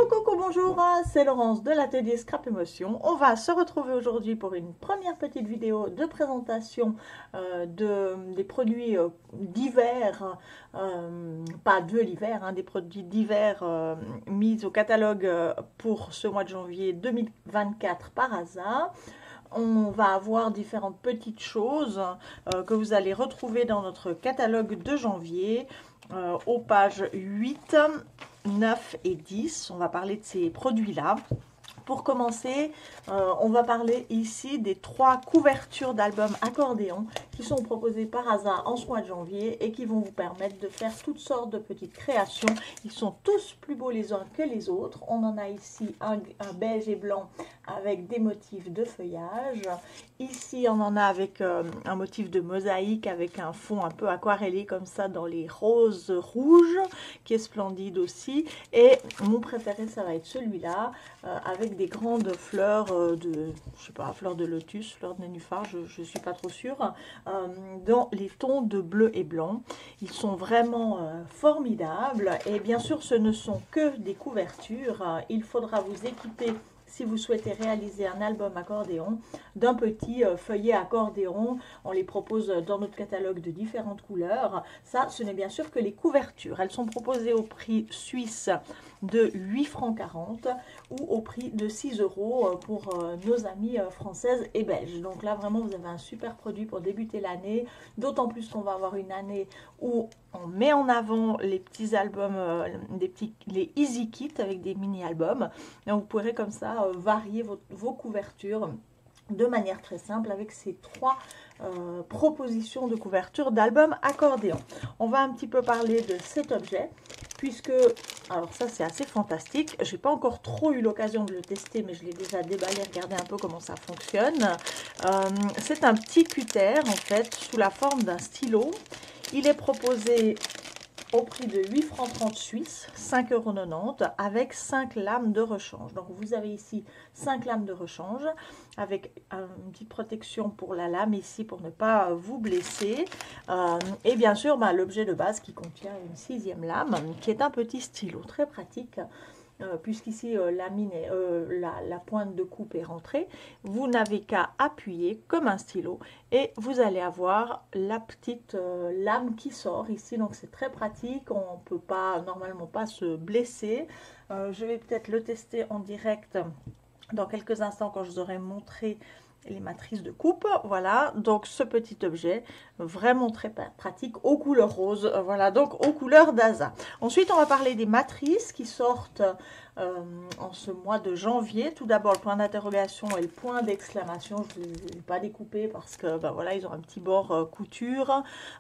Coucou, bonjour, c'est Laurence de l'atelier Scrap Émotion. On va se retrouver aujourd'hui pour une première petite vidéo de présentation des produits d'hiver, pas de l'hiver, des produits d'hiver mis au catalogue pour ce mois de janvier 2024 par hasard. On va avoir différentes petites choses que vous allez retrouver dans notre catalogue de janvier aux pages 8, 9 et 10. On va parler de ces produits-là. Pour commencer, on va parler ici des 3 couvertures d'albums accordéon qui sont proposées par hasard en ce mois de janvier et qui vont vous permettre de faire toutes sortes de petites créations. Ils sont tous plus beaux les uns que les autres. On en a ici un beige et blanc avec des motifs de feuillage. Ici, on en a avec un motif de mosaïque avec un fond un peu aquarellé comme ça dans les roses rouges qui est splendide aussi. Et mon préféré, ça va être celui-là avec des grandes fleurs je sais pas, fleurs de lotus, fleurs de nénuphar, je ne suis pas trop sûre, dans les tons de bleu et blanc. Ils sont vraiment formidables et bien sûr ce ne sont que des couvertures. Il faudra vous équiper si vous souhaitez réaliser un album accordéon d'un petit feuillet accordéon. On les propose dans notre catalogue de différentes couleurs. Ça, ce n'est bien sûr que les couvertures. Elles sont proposées au prix suisse de 8 francs 40 ou au prix de 6 € pour nos amies françaises et belges. Donc là, vraiment, vous avez un super produit pour débuter l'année. D'autant plus qu'on va avoir une année où on met en avant les petits albums, les Easy Kits avec des mini-albums. Donc vous pourrez comme ça varier vos couvertures de manière très simple avec ces 3 propositions de couverture d'albums accordéon. On va un petit peu parler de cet objet puisque, alors ça c'est assez fantastique, j'ai pas encore trop eu l'occasion de le tester mais je l'ai déjà déballé, regardez un peu comment ça fonctionne. C'est un petit cutter en fait sous la forme d'un stylo. Il est proposé au prix de 8 francs 30 suisses, 5,90 € avec 5 lames de rechange. Donc vous avez ici 5 lames de rechange avec une petite protection pour la lame ici pour ne pas vous blesser. Et bien sûr l'objet de base qui contient une 6e lame qui est un petit stylo très pratique. Puisqu'ici la pointe de coupe est rentrée, vous n'avez qu'à appuyer comme un stylo et vous allez avoir la petite lame qui sort ici, donc c'est très pratique, on ne peut pas normalement pas se blesser. Je vais peut-être le tester en direct dans quelques instants quand je vous aurai montré les matrices de coupe. Voilà, donc ce petit objet vraiment très pratique aux couleurs roses, voilà, donc aux couleurs d'Asa. Ensuite on va parler des matrices qui sortent en ce mois de janvier. Tout d'abord le point d'interrogation et le point d'exclamation, je ne les ai pas découpés parce que voilà, ils ont un petit bord couture.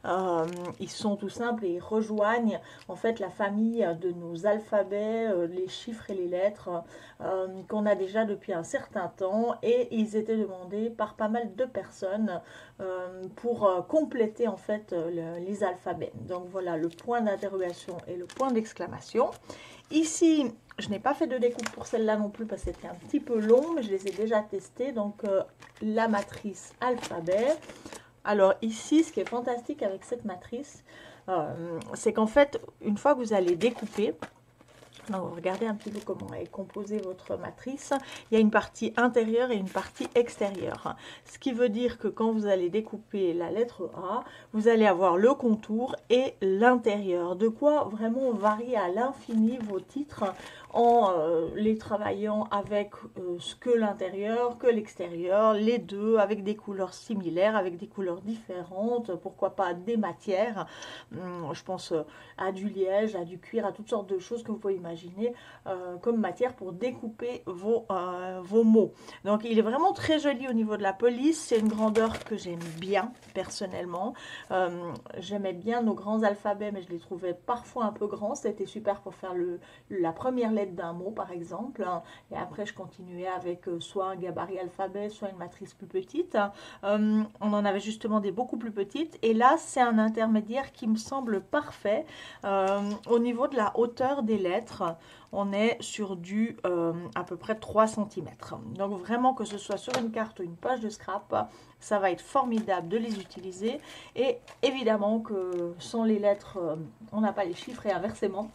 Ils sont tout simples et ils rejoignent en fait la famille de nos alphabets, les chiffres et les lettres qu'on a déjà depuis un certain temps, et ils étaient demandés par pas mal de personnes pour compléter en fait les alphabets. Donc voilà le point d'interrogation et le point d'exclamation. Ici, je n'ai pas fait de découpe pour celle-là non plus parce que c'était un petit peu long, mais je les ai déjà testées. Donc la matrice alphabet. Alors ici, ce qui est fantastique avec cette matrice, c'est qu'en fait, une fois que vous allez découper, donc, regardez un petit peu comment est composée votre matrice. Il y a une partie intérieure et une partie extérieure. Ce qui veut dire que quand vous allez découper la lettre A, vous allez avoir le contour et l'intérieur. De quoi vraiment varier à l'infini vos titres en les travaillant avec ce que l'intérieur, que l'extérieur, les deux, avec des couleurs similaires, avec des couleurs différentes, pourquoi pas des matières. Je pense à du liège, à du cuir, à toutes sortes de choses que vous pouvez imaginer comme matière pour découper vos mots. Donc il est vraiment très joli au niveau de la police, c'est une grandeur que j'aime bien personnellement. J'aimais bien nos grands alphabets mais je les trouvais parfois un peu grands, c'était super pour faire la première lettre d'un mot par exemple, et après je continuais avec soit un gabarit alphabet, soit une matrice plus petite. On en avait justement des beaucoup plus petites, et là c'est un intermédiaire qui me semble parfait. Au niveau de la hauteur des lettres, on est sur du à peu près 3 cm. Donc vraiment, que ce soit sur une carte ou une page de scrap, ça va être formidable de les utiliser. Et évidemment que sans les lettres, on n'a pas les chiffres, et inversement.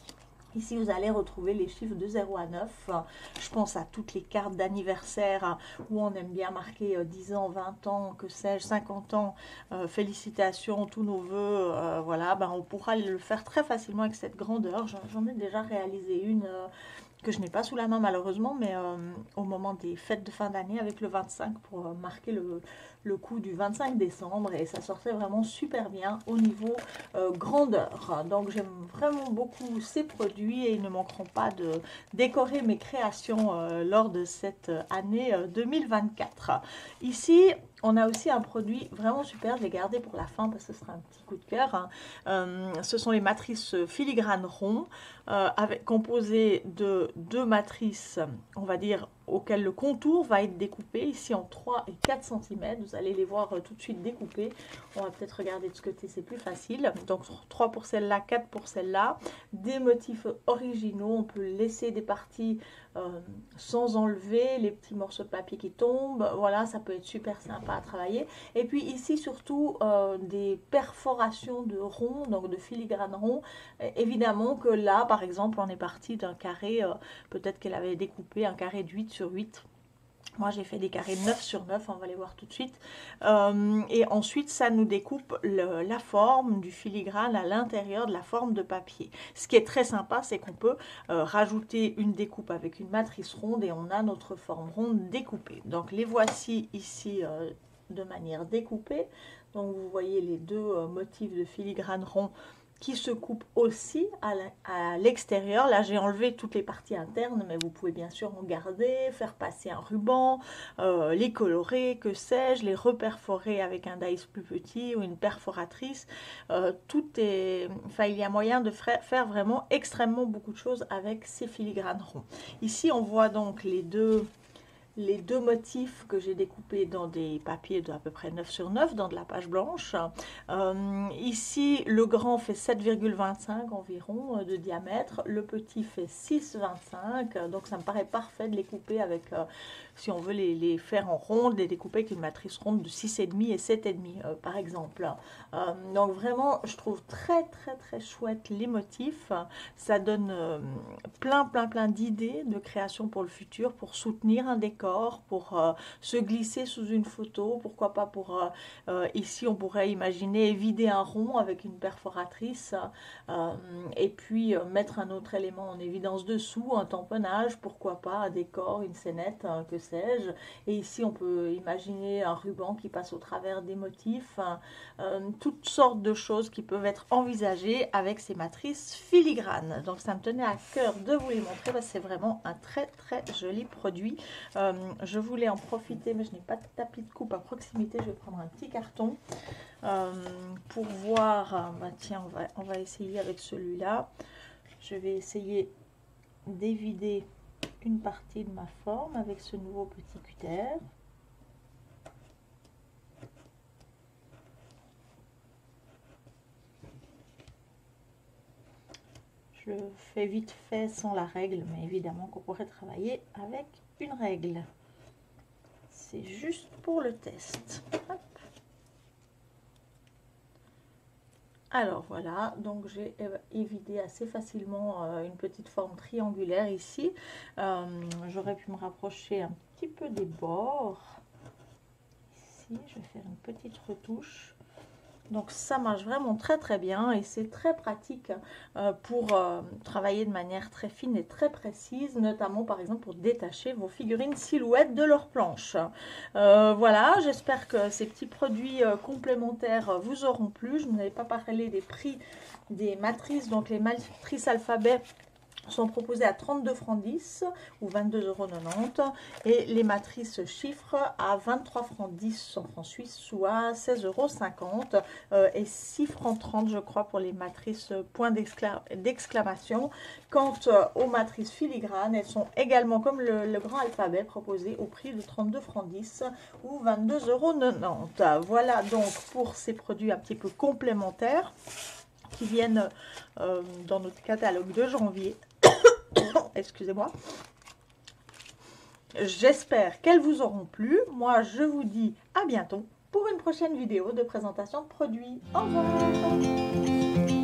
Ici, vous allez retrouver les chiffres de 0 à 9. Je pense à toutes les cartes d'anniversaire où on aime bien marquer 10 ans, 20 ans, que sais-je, 50 ans. Félicitations, tous nos voeux. Voilà, ben, on pourra le faire très facilement avec cette grandeur. J'en ai déjà réalisé une que je n'ai pas sous la main malheureusement, mais au moment des fêtes de fin d'année avec le 25 pour marquer le coup du 25 décembre et ça sortait vraiment super bien au niveau grandeur. Donc j'aime vraiment beaucoup ces produits et ils ne manqueront pas de décorer mes créations lors de cette année 2024. Ici, on a aussi un produit vraiment super, je l'ai gardé pour la fin parce que ce sera un petit coup de cœur. Ce sont les matrices filigrane rond, composées de deux matrices, on va dire, auxquelles le contour va être découpé, ici en 3 et 4 cm. Vous allez les voir tout de suite découpés. On va peut-être regarder de ce côté, c'est plus facile. Donc 3 pour celle-là, 4 pour celle-là. Des motifs originaux, on peut laisser des parties sans enlever les petits morceaux de papier qui tombent. Voilà, ça peut être super sympa à travailler. Et puis ici surtout des perforations de rond, donc de filigrane rond. Évidemment que là, par exemple, on est parti d'un carré, peut-être qu'elle avait découpé un carré de 8 sur 8. Moi, j'ai fait des carrés 9 sur 9, on va les voir tout de suite. Et ensuite, ça nous découpe la forme du filigrane à l'intérieur de la forme de papier. Ce qui est très sympa, c'est qu'on peut rajouter une découpe avec une matrice ronde et on a notre forme ronde découpée. Donc, les voici ici de manière découpée. Donc, vous voyez les deux motifs de filigrane rond qui se coupe aussi à l'extérieur. Là, j'ai enlevé toutes les parties internes, mais vous pouvez bien sûr en garder, faire passer un ruban, les colorer, que sais-je, les reperforer avec un dice plus petit ou une perforatrice. Tout est... Enfin, il y a moyen de faire vraiment extrêmement beaucoup de choses avec ces filigranes ronds. Ici, on voit donc les deux motifs que j'ai découpés dans des papiers de à peu près 9 sur 9, dans de la page blanche. Ici, le grand fait 7,25 environ de diamètre, le petit fait 6,25, donc ça me paraît parfait de les couper avec, si on veut les faire en ronde, les découper avec une matrice ronde de 6,5 et 7,5 par exemple. Donc vraiment, je trouve très chouette les motifs. Ça donne plein d'idées de création pour le futur, pour soutenir un décor, pour se glisser sous une photo, pourquoi pas pour ici on pourrait imaginer vider un rond avec une perforatrice et puis mettre un autre élément en évidence dessous, un tamponnage, pourquoi pas un décor, une scénette, que sais-je. Et ici on peut imaginer un ruban qui passe au travers des motifs, toutes sortes de choses qui peuvent être envisagées avec ces matrices filigranes. Donc ça me tenait à cœur de vous les montrer parce que c'est vraiment un très joli produit. Je voulais en profiter, mais je n'ai pas de tapis de coupe à proximité. Je vais prendre un petit carton pour voir. Bah tiens, on va essayer avec celui-là. Je vais essayer d'évider une partie de ma forme avec ce nouveau petit cutter. Je fais vite fait sans la règle, mais évidemment qu'on pourrait travailler avec une règle. C'est juste pour le test. Hop. Alors voilà, donc j'ai évidé assez facilement une petite forme triangulaire ici. J'aurais pu me rapprocher un petit peu des bords. Ici, je vais faire une petite retouche. Donc ça marche vraiment très bien et c'est très pratique pour travailler de manière très fine et très précise, notamment par exemple pour détacher vos figurines silhouettes de leur planche. Voilà, j'espère que ces petits produits complémentaires vous auront plu. Je ne vous avais pas parlé des prix des matrices, donc les matrices alphabet sont proposés à 32 francs 10 ou 22,90 € et les matrices chiffres à 23 francs 10 en francs suisses, soit 16,50 € et 6 francs 30 je crois pour les matrices point d'exclamation. Quant aux matrices filigranes, elles sont également comme le grand alphabet proposées au prix de 32 francs 10 ou 22,90 €. Voilà donc pour ces produits un petit peu complémentaires qui viennent dans notre catalogue de janvier. Excusez-moi. J'espère qu'elles vous auront plu. Moi, je vous dis à bientôt pour une prochaine vidéo de présentation de produits. Au revoir.